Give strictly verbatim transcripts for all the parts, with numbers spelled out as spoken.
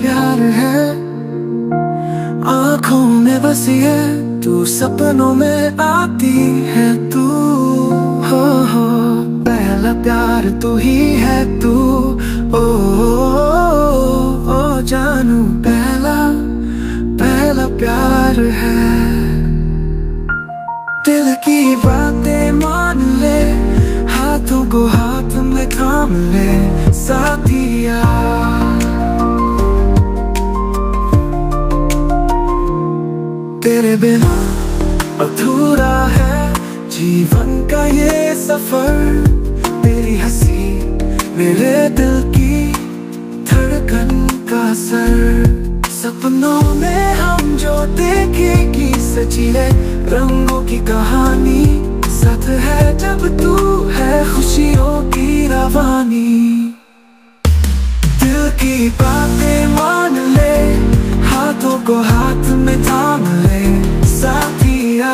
प्यार है, आँखों में बसी है तू, सपनों में आती है तू। हो हो पहला प्यार तू ही है तू। ओ, ओ, ओ, ओ जानू पहला पहला प्यार है। दिल की बातें मान ले, हाथों को हाथ में थाम ले साथिया। तेरे बिना अधूरा है जीवन का ये सफर। तेरी हंसी मेरे दिल की धड़कन का सर। सपनों में हम जो देखेगी सजी है रंगों की कहानी। साथ है जब तू है खुशियों की रवानी। दिल की बातें मान ले, हाथों को हाथ में थाम ले साथिया।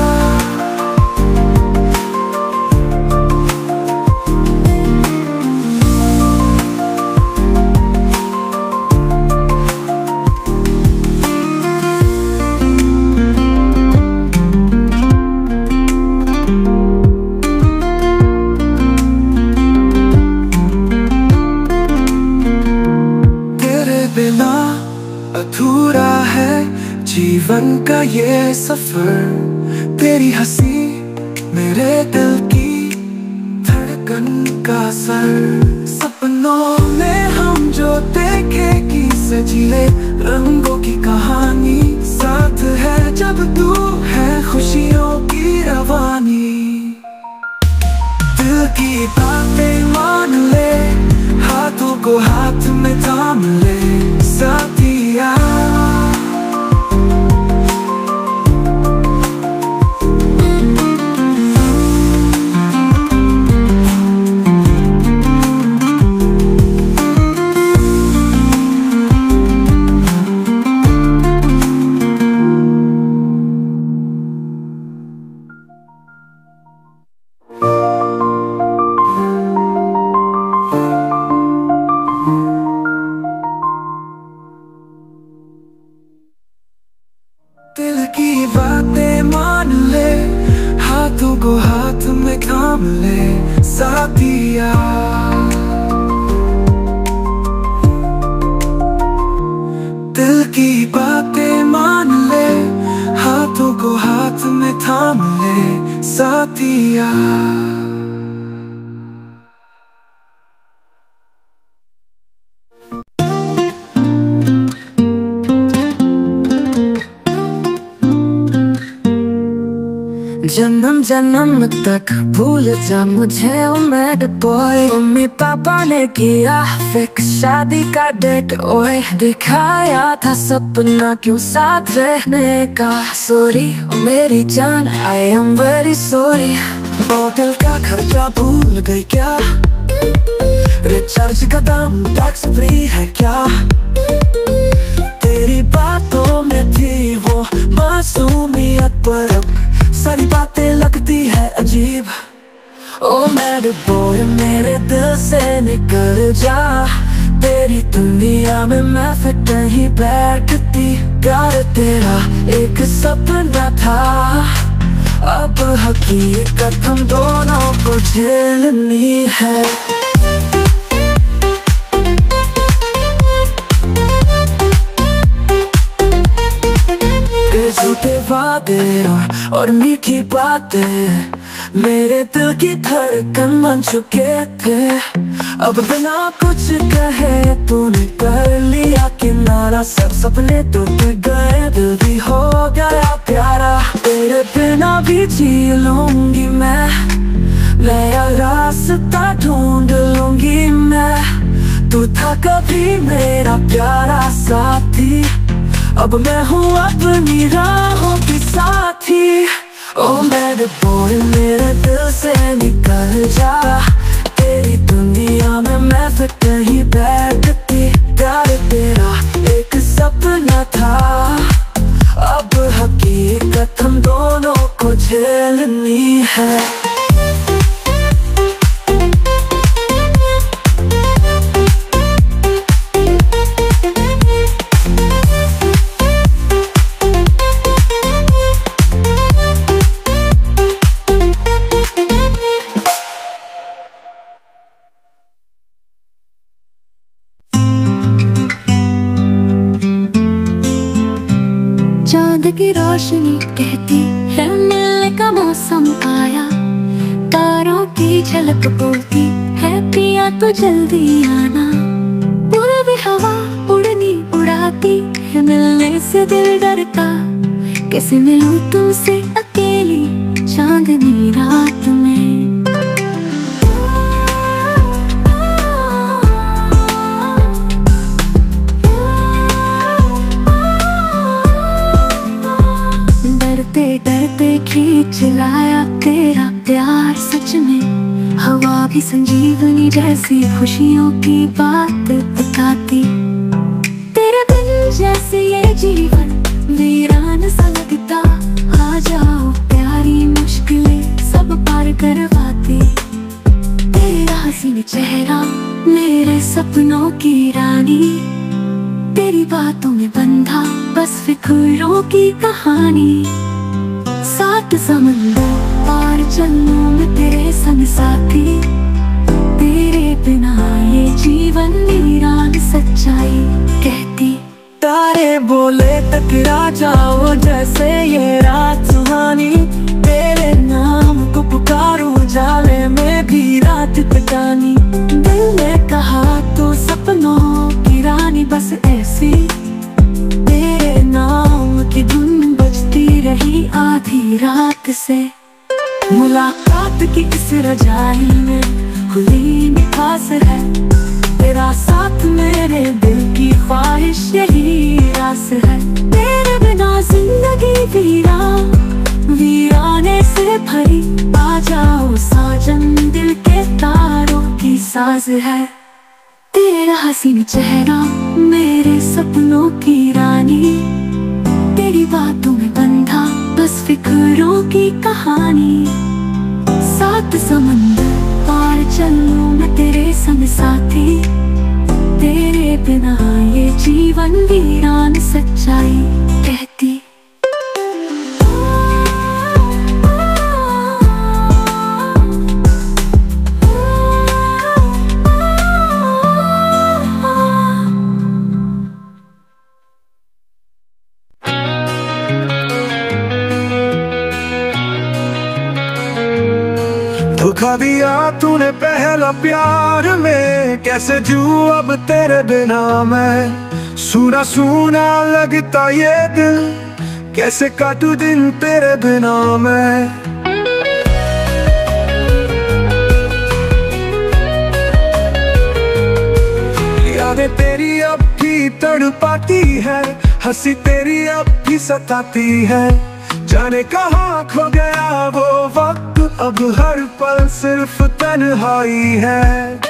बिना अधूरा है जीवन का ये सफर। तेरी हंसी मेरे दिल की धड़कन का सर। सपनों में हम जो देखेगी सजीले रंगों की कहानी। साथ है जब तू है खुशियों की रवानी। दिल की बातें मान ले, हाथों को हाथ में थाम ले साथिया। दिल की बातें मान ले, हाथों को हाथ में थाम ले साथिया। दिल की बातें मान ले, हाथों को हाथ में थाम ले साथिया। जन्म जन्म तक भूल जा मुझे ओ मैड बॉय। मम्मी पापा ने किया फिक्स शादी का डेट ओए। दिखाया था सपना क्यों साथ रहने का। सॉरी ओ मेरी जान I am very sorry. Hotel का खर्चा भूल गई क्या? रिचार्ज का दाम टैक्स फ्री है क्या? तेरी बातों में थी वो मासूमियत पर अब सारी बातें लगती है अजीब। ओ मेरे बॉय मेरे दिल से निकल जा। तेरी दुनिया में मैं फिट नहीं बैठती। प्यार तेरा एक सपना था, अब हकीकत हम दोनों को झेलनी है। झूठे वादे और, और मीठी बातें मेरे दिल की धड़कन बन चुके थे। अब बिना कुछ कहे तूने कर लिया किनारा। सब सपने टूट गए, दिल भी हो गया प्यारा। तेरे बिना भी जी लूंगी मैं, नया रास्ता ढूंढ लूंगी मैं। तू था कभी मेरा प्यारा साथी, अब मैं हूँ अपनी राहों की साथी। ओ मेरे बॉय मेरे दिल से निकल जा। तेरी दुनिया में मैं फिट नहीं बैठती। प्यार तेरा एक सपना था, अब हकीकत हम दोनों को झेलनी है। चांद की रोशनी कहती है मिलने का मौसम आया। तारों की झलक बोलती है पिया तो जल्दी आना। पूर्वी हवा उड़नी उड़ाती है मिलने से दिल डरता। कैसे मिलूं तुमसे अकेली चांदनी रात में। डरते डरते खींच लाया तेरा प्यार सच में। हवा भी संजीवनी जैसी खुशियों की बात बताती। तेरे बिन जैसे ये जीवन वीरान सा लगता। आ जाओ प्यारी मुश्किलें सब पार करवाती। तेरा हसीन चेहरा मेरे सपनों की रानी। तेरी बातों में बंधा बस फिक्रों की कहानी। सात समंदर पार चलूं मैं तेरे संग साथी। तेरे बिना ये जीवन वीरान सच्चाई कहती। तारे बोले टकरा जाओ जैसे ये रात सुहानी। तेरे नाम को पुकारूं जाले में भी रात कटानी। दिल ने कहा तो सपनों की रानी बस ऐसी। तेरे नाम की धुन बजती रही आधी रात से। मुलाकात की इस रजाई में खुली मिठास है। तेरा साथ मेरे दिल की ख्वाहिश यही रास है। तेरे बिना जिंदगी वीरा वीराने से भरी। आ जाओ साजन दिल के तारों की साज है। तेरा हसीन चेहरा मेरे सपनों की रानी। तेरी बातों में बंधा बस फिक्रों की कहानी। सात समंदर पार चलूं मैं तेरे संग साथी। तेरे बिना ये जीवन वीरान सच्चाई कहती। धोखा दिया तूने पहला प्यार में। कैसे जूं अब तेरे बिना मैं। सूना सूना लगता ये दिल। कैसे काटूं दिन तेरे बिना मैं। यादें तेरी अब भी तड़पाती है। हंसी तेरी अब भी सताती है। जाने कहाँ खो गया वो वक्त। अब हर पल सिर्फ तन्हाई है।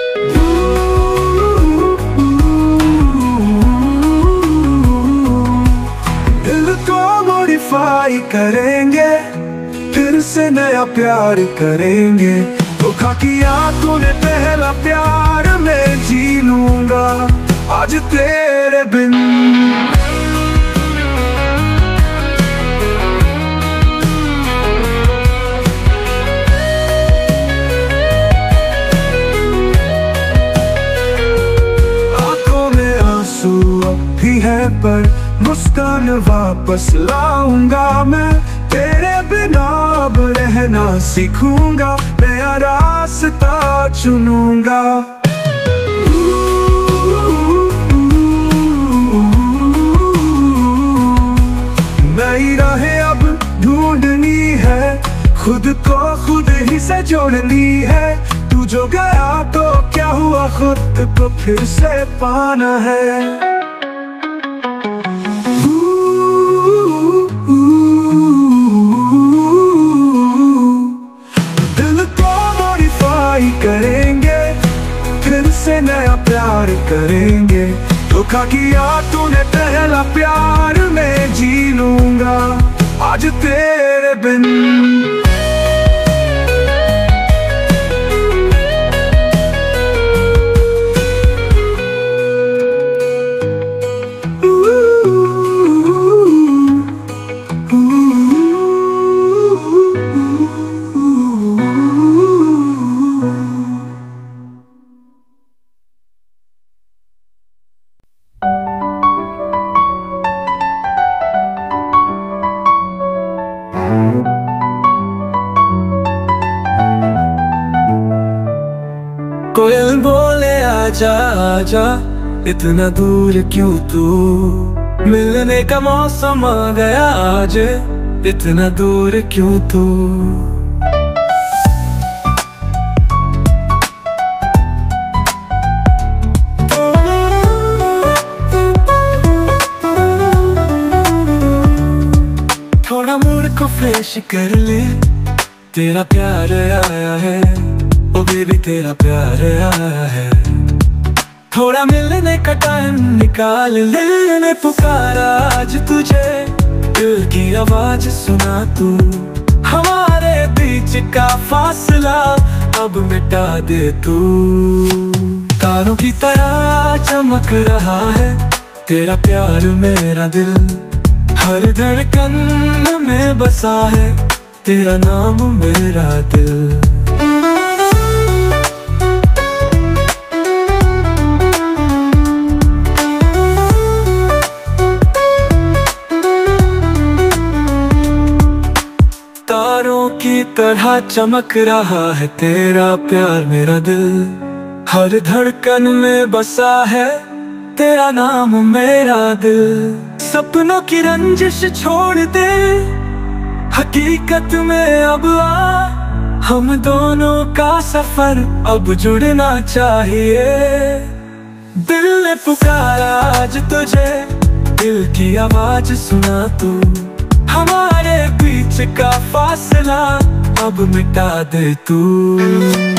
दिल को मॉडिफाई करेंगे। फिर से नया प्यार करेंगे। धोखा किया तूने पहला प्यार में जी लूंगा आज तेरे बिन। भी है पर मुस्कान वापस लाऊंगा मैं। तेरे बिना अब रहना सीखूंगा। नया रास्ता चुनूंगा। नई राहें अब ढूंढनी है। खुद को खुद ही से जोड़नी है। तू जो गया तो क्या हुआ खुद को फिर से पाना है। करेंगे फिर से नया प्यार करेंगे। धोखा किया तूने पहला प्यार में जी लूंगा आज तेरे बिन। कोयल बोले आजा आजा, इतना दूर क्यों तू, मिलने का मौसम आ गया आज, इतना दूर क्यों तू। थोड़ा मूड को फ्रेश कर ले, तेरा प्यार आया है, ओ बेबी तेरा प्यार आया है। थोड़ा मिलने का टाइम निकाल ले, मैंने पुकारा आज तुझे, दिल की आवाज सुना तू, हमारे बीच का फासला अब मिटा दे तू। तारों की तरह चमक रहा है तेरा प्यार मेरा दिल, हर धड़कन में बसा है तेरा नाम मेरा दिल। तारों की तरह चमक रहा है तेरा प्यार मेरा दिल, हर धड़कन में बसा है तेरा नाम मेरा दिल। सपनों की रंजिश छोड़ दे, हकीकत में अब आ, हम दोनों का सफर अब जुड़ना चाहिए। दिल ने पुकारा आज तुझे, दिल की आवाज सुना तू, हमारे बीच का फासला अब मिटा दे तू।